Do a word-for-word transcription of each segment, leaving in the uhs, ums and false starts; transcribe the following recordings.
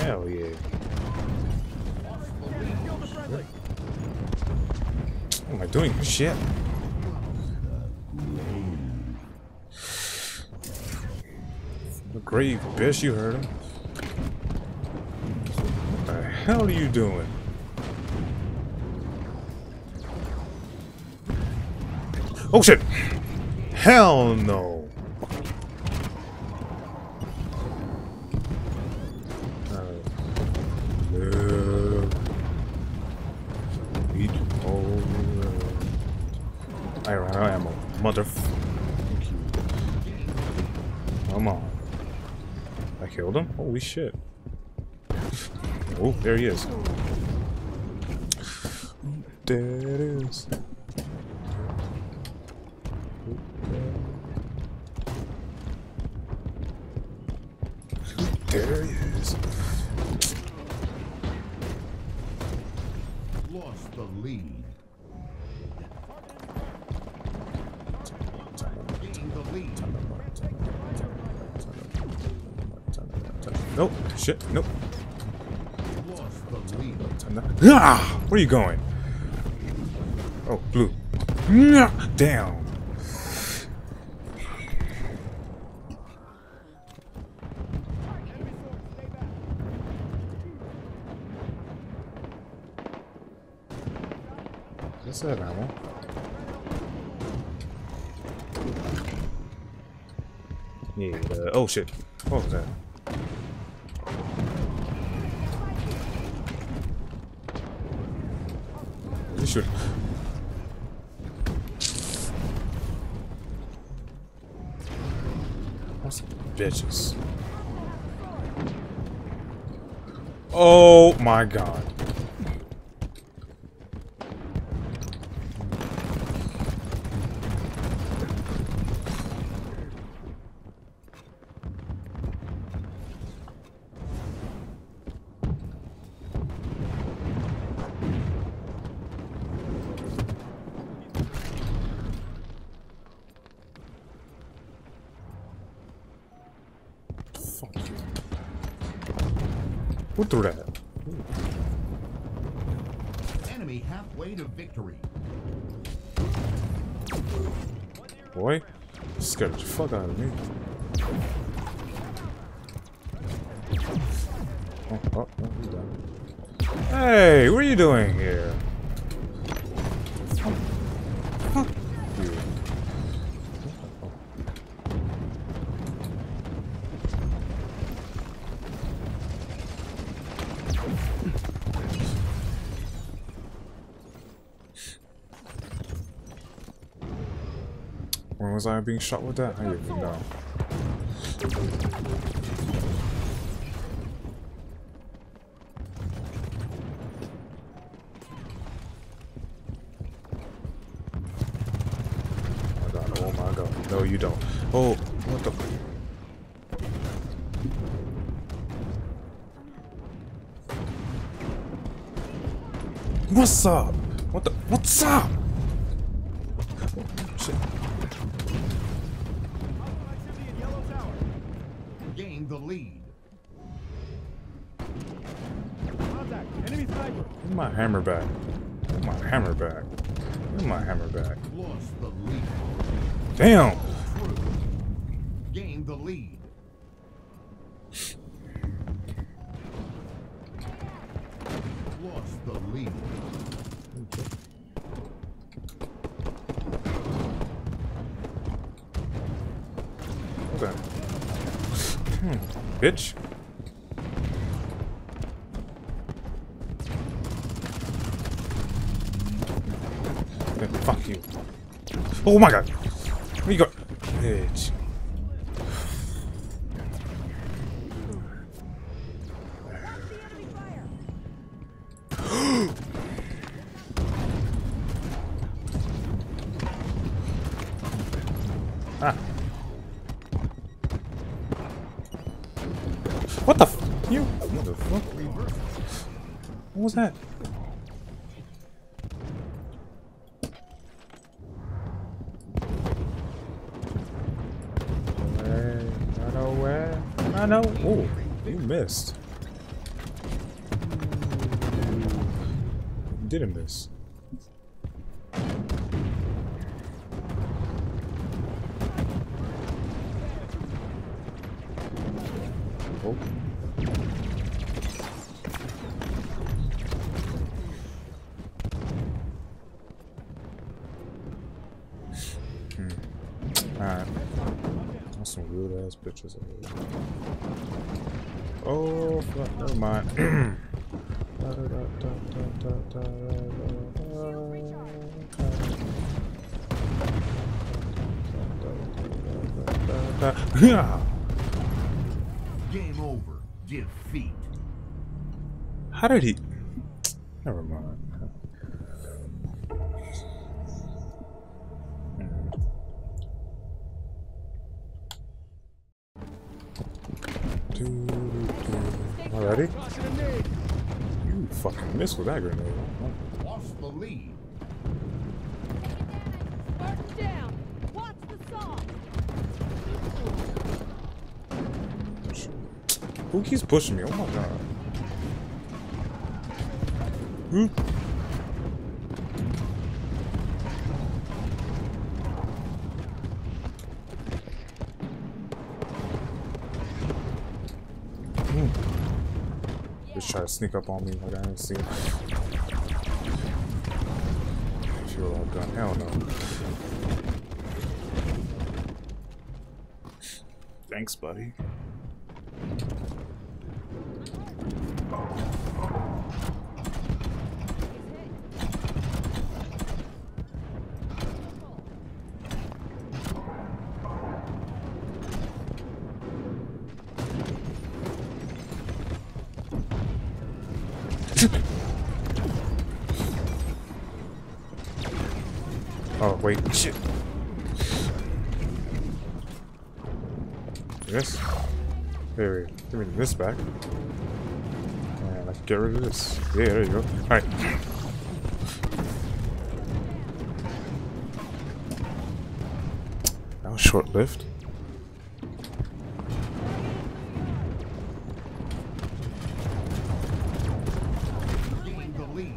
Hell yeah. What am I doing? Shit. The grave, bitch, you heard him. What the hell are you doing? Oh shit! Hell no! Uh, no. Eat all the iron ammo, motherfucker. Come on. I killed him? Holy shit. Oh, there he is. There it is. There he is. Lost the lead. Gained the lead. Nope. Shit. Nope. Lost the lead. Ah! Where are you going? Oh, blue. Down. What's that ammo? Yeah. Uh, oh shit. What was that? This should. What's bitches? Oh my god. Fuck you. Who threw that? Enemy halfway to victory. Boy, scared the fuck out of me. Oh, oh, oh, he's down. Hey, what are you doing here? Fuck you. When was I being shot with that? I don't even know. Oh my god, oh my god. No, you don't. Oh, what the? What's up? What the? What's up? Shit. Gained the lead. Where's my hammer back? Where's my hammer back? Where's my hammer back? Lost the lead. Damn! Gained the lead. Lost the lead. Okay. Hmm. Bitch. Yeah, fuck you. Oh my god. Where you go? Bitch. Ah. What the f- you? What the fuck? What was that? Where? I know where. I know. Oh, you missed. didn't miss. Oh. Hmm. Alright. That's some weird ass pictures of it. Oh, fuck, never mind. Game over. Defeat. How did he? Never mind. Alrighty. You fucking missed with that grenade. Lost the lead. Spartan down. Watch the saw. Who keeps pushing me? Oh my god. Hmm? Just try to sneak up on me like I didn't see him. If you're all done, hell no. Thanks, buddy. Oh, wait, shit. Yes. There we go. Give me this back. And I can get rid of this. Yeah, there you go. Alright. That was short lived. Gain the lead.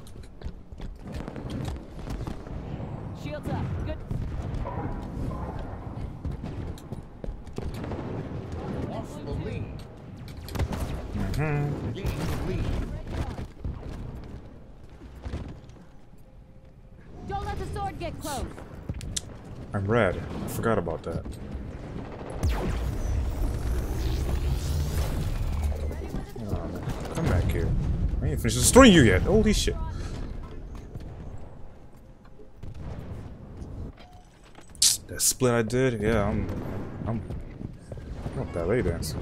Shields up. Good. Lost the lead. Mm-hmm. Gain the lead. Don't let the sword get close. I'm red. I forgot about that. Oh, man. Come back here. I ain't finished destroying you yet. Holy shit. That split I did, yeah, I'm I'm I'm a ballet dancer.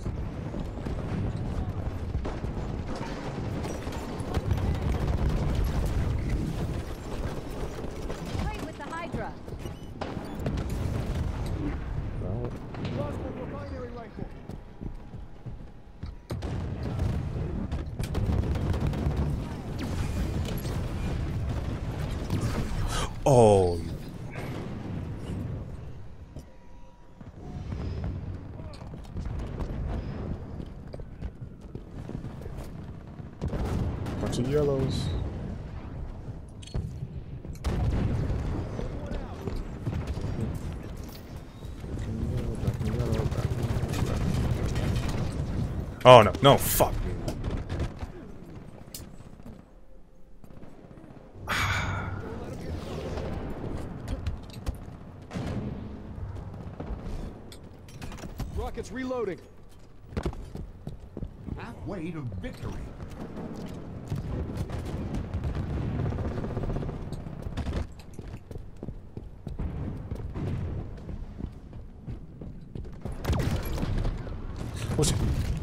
Play with the Hydra. Well, oh, you- bunch of yellows. Oh no, no, fuck. Rockets reloading. Halfway to victory. What's it?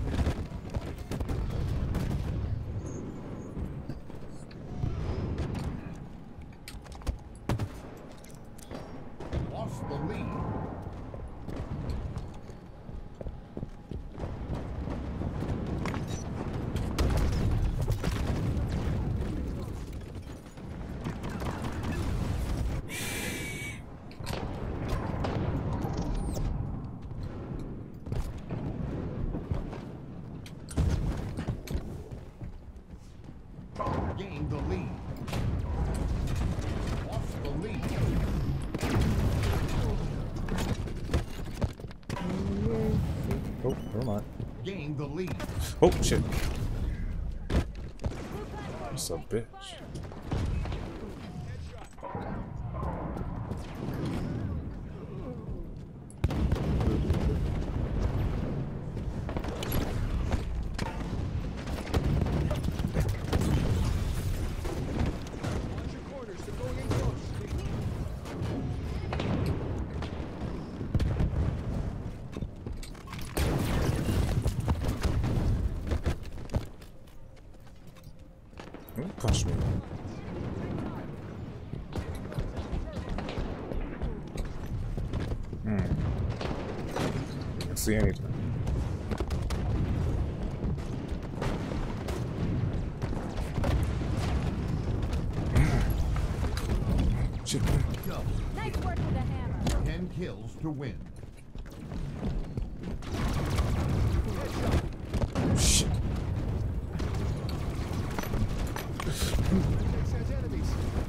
Lost the lead. Gain the lead. Oh, never mind. Gain the lead. Oh, shit. What's a bitch? Watch your corners. They're going in close. Don't punch me. Hmm. Can't see anything. Shit. Double. Nice work with the hammer. Ten kills to win. Shit. Makes sense enemies.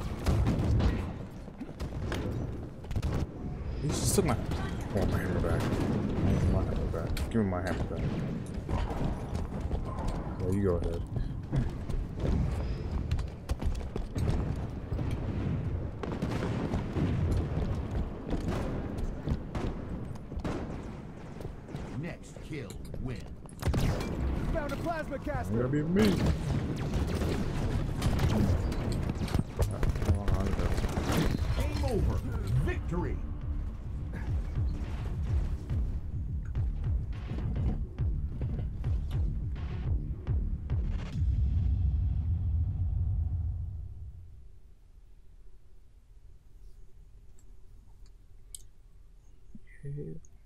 He just took my. I want my hammer back. I want my hammer back. Give me my hammer back. Yeah, you go ahead. Next kill win. Found a plasma It's caster. gonna be me. Game over. Victory. Okay.